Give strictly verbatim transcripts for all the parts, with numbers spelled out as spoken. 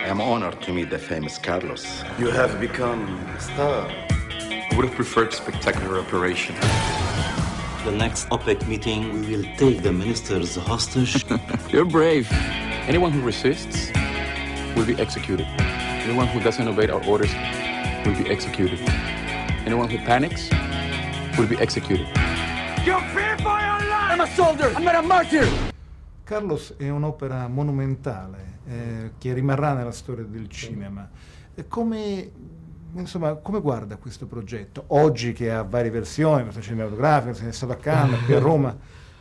I am honored to meet the famous Carlos. You have become a star. I would have preferred spectacular operation. The next OPEC meeting, we will take the ministers hostage. You're brave. Anyone who resists will be executed. Anyone who doesn't obey our orders will be executed. Anyone who panics will be executed. You fear for your life! I'm a soldier! I'm not a martyr! Carlos è un'opera monumentale eh, che rimarrà nella storia del cinema. E come, insomma, come guarda questo progetto? Oggi che ha varie versioni, versione cinematografica, se ne è stato a Cannes, qui a Roma.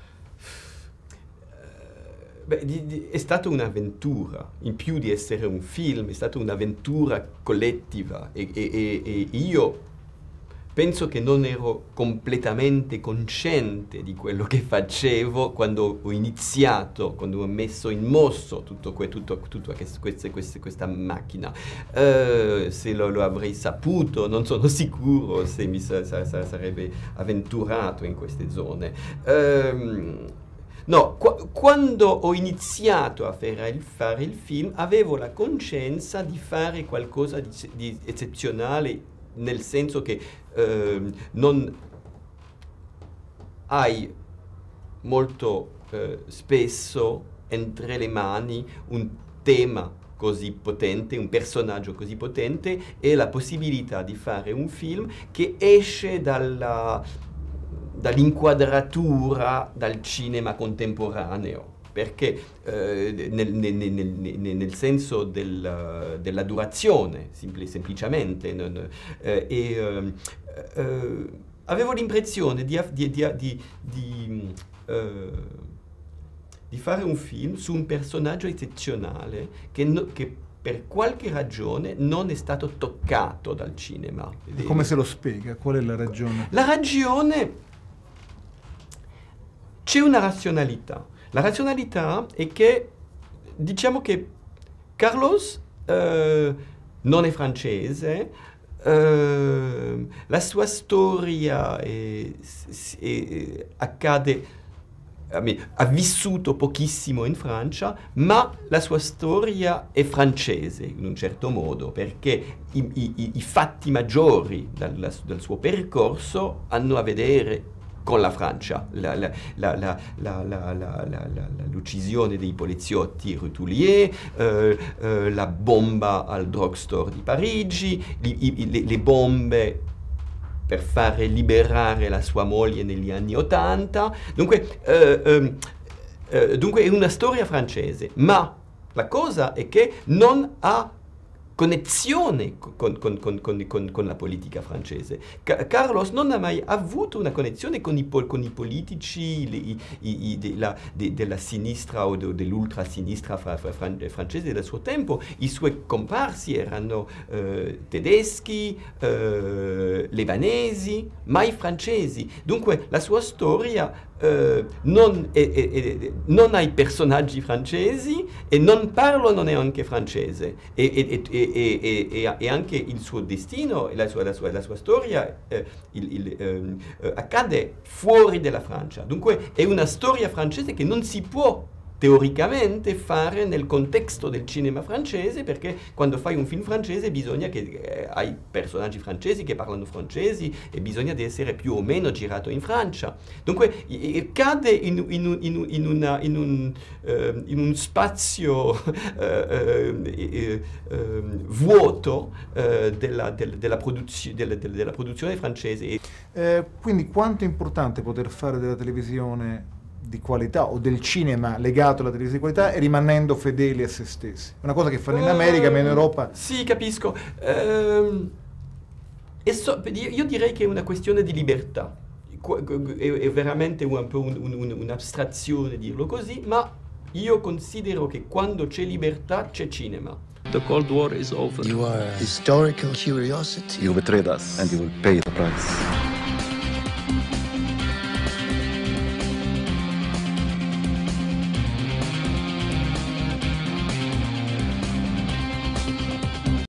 Beh, di, di, è stata un'avventura, in più di essere un film, è stata un'avventura collettiva e, e, e, e io penso che non ero completamente cosciente di quello che facevo quando ho iniziato, quando ho messo in mosso tutto que, tutto, tutto queste, queste, questa macchina. Uh, se lo, lo avrei saputo, non sono sicuro se mi sa, sa, sa, sarebbe avventurato in queste zone. Uh, no, qu quando ho iniziato a fare il, fare il film, avevo la coscienza di fare qualcosa di, di eccezionale, nel senso che eh, non hai molto eh, spesso entre le mani un tema così potente, un personaggio così potente e la possibilità di fare un film che esce dalla, dall'inquadratura dal cinema contemporaneo. Perché eh, nel, nel, nel, nel, nel senso del, della durazione, sempl semplicemente, non, eh, e, eh, eh, avevo l'impressione di, di, di, di, di, eh, di fare un film su un personaggio eccezionale che, no, che per qualche ragione non è stato toccato dal cinema. E come se lo spiega? Qual è la ragione? La ragione... c'è una razionalità. La razionalità è che, diciamo che Carlos eh, non è francese, eh, la sua storia è, è, accade, ha vissuto pochissimo in Francia, ma la sua storia è francese in un certo modo, perché i, i, i fatti maggiori dal, dal suo percorso hanno a vedere con la Francia, l'uccisione dei poliziotti Rutelier, eh, eh, la bomba al drugstore di Parigi, li, i, le, le bombe per fare liberare la sua moglie negli anni Ottanta. Dunque, eh, eh, eh, dunque è una storia francese, ma la cosa è che non ha connessione con, con, con, con, con, con la politica francese. Ca Carlos non ha mai avuto una connessione con i, pol con i politici le, i, i, de la, de, della sinistra o de, dell'ultrasinistra fra, fra, fran francese del suo tempo. I suoi comparsi erano eh, tedeschi, eh, lebanesi, mai francesi. Dunque la sua storia Uh, non, è, è, è, non ha i personaggi francesi e non parlano neanche francese e, e, e, e, e, e anche il suo destino e la sua, la sua, la sua storia eh, il, il, um, uh, accade fuori dalla Francia. Dunque è una storia francese che non si può teoricamente fare nel contesto del cinema francese, perché quando fai un film francese bisogna che eh, hai personaggi francesi che parlano francesi e bisogna di essere più o meno girato in Francia. Dunque eh, cade in, in, in, in, una, in, un, eh, in un spazio eh, eh, eh, vuoto eh, della, del, della, produzio, della, della produzione francese. Eh, quindi quanto è importante poter fare della televisione di qualità o del cinema legato alla televisione di qualità e rimanendo fedeli a se stessi? È una cosa che fanno in America, uh, ma in Europa... Sì, capisco. Uh, e so, io direi che è una questione di libertà. È, è veramente un po' un'astrazione un, un dirlo così, ma io considero che quando c'è libertà c'è cinema. The Cold War is over. You are a historical curiosity. You betrayed us and you will pay the price.